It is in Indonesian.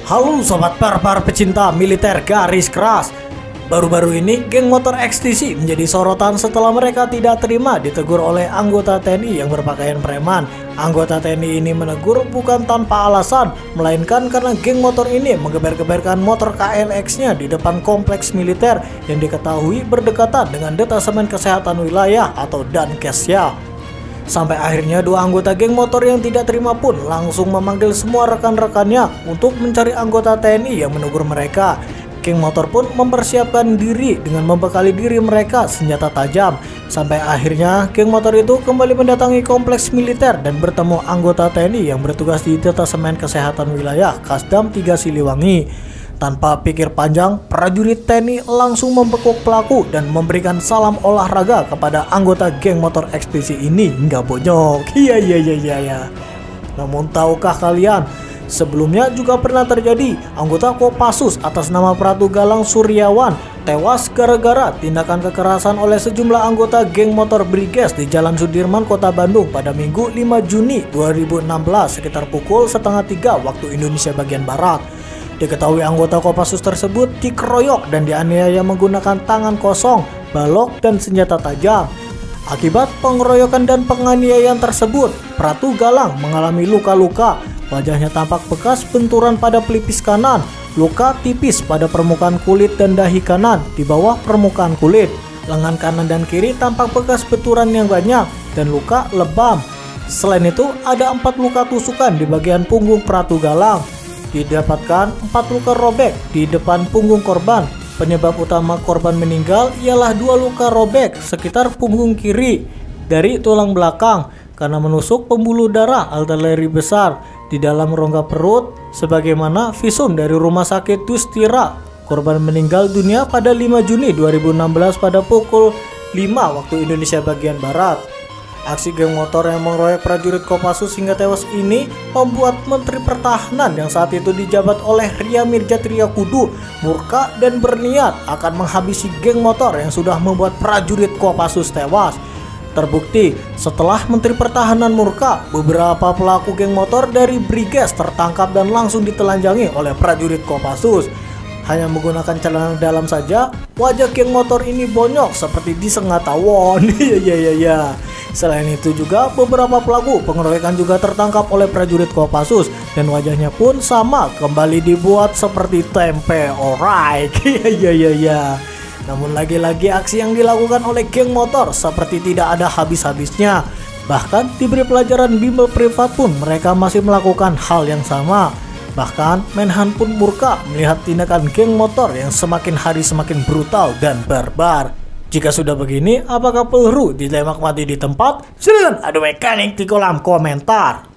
Halo sobat barbar pecinta militer garis keras. Baru-baru ini geng motor XTC menjadi sorotan setelah mereka tidak terima ditegur oleh anggota TNI yang berpakaian preman. Anggota TNI ini menegur bukan tanpa alasan, melainkan karena geng motor ini menggeber-geberkan motor KLX-nya di depan kompleks militer yang diketahui berdekatan dengan Detasemen Kesehatan Wilayah atau Dankesya. Sampai akhirnya dua anggota geng motor yang tidak terima pun langsung memanggil semua rekan-rekannya untuk mencari anggota TNI yang menegur mereka. Geng motor pun mempersiapkan diri dengan membekali diri mereka senjata tajam. Sampai akhirnya geng motor itu kembali mendatangi kompleks militer dan bertemu anggota TNI yang bertugas di Detasemen Kesehatan Wilayah Kasdam 3 Siliwangi. Tanpa pikir panjang, prajurit TNI langsung membekuk pelaku dan memberikan salam olahraga kepada anggota geng motor XTC ini. Nggak bonyok. Iya. Namun tahukah kalian, sebelumnya juga pernah terjadi anggota Kopassus atas nama Pratu Galang Suryawan tewas gara-gara tindakan kekerasan oleh sejumlah anggota geng motor Briges di Jalan Sudirman, Kota Bandung pada Minggu 5 Juni 2016 sekitar pukul 2:30 waktu Indonesia bagian Barat. Diketahui anggota Kopassus tersebut dikeroyok dan dianiaya menggunakan tangan kosong, balok, dan senjata tajam. Akibat pengeroyokan dan penganiayaan tersebut, Pratu Galang mengalami luka-luka. Wajahnya tampak bekas benturan pada pelipis kanan, luka tipis pada permukaan kulit dan dahi kanan di bawah permukaan kulit. Lengan kanan dan kiri tampak bekas benturan yang banyak dan luka lebam. Selain itu, ada 4 luka tusukan di bagian punggung Pratu Galang. Didapatkan 4 luka robek di depan punggung korban. Penyebab utama korban meninggal ialah 2 luka robek sekitar punggung kiri dari tulang belakang karena menusuk pembuluh darah arteri besar di dalam rongga perut sebagaimana visum dari Rumah Sakit Dustira. Korban meninggal dunia pada 5 Juni 2016 pada pukul 5 waktu Indonesia bagian Barat. Aksi geng motor yang mengeroyok prajurit Kopassus hingga tewas ini membuat Menteri Pertahanan yang saat itu dijabat oleh Ria Mirja Triakudu murka dan berniat akan menghabisi geng motor yang sudah membuat prajurit Kopassus tewas. Terbukti, setelah Menteri Pertahanan murka, beberapa pelaku geng motor dari Briges tertangkap dan langsung ditelanjangi oleh prajurit Kopassus. Hanya menggunakan celana dalam saja, wajah geng motor ini bonyok seperti disengat tawon. Iya. Selain itu juga beberapa pelaku pengeroyokan juga tertangkap oleh prajurit Kopassus dan wajahnya pun sama kembali dibuat seperti tempe orai. Iya. Namun lagi-lagi aksi yang dilakukan oleh geng motor seperti tidak ada habis-habisnya. Bahkan diberi pelajaran bimbel privat pun mereka masih melakukan hal yang sama. Bahkan Menhan pun murka melihat tindakan geng motor yang semakin hari semakin brutal dan barbar. Jika sudah begini, apakah perlu ditembak mati di tempat? Silahkan adu mekanik di kolom komentar.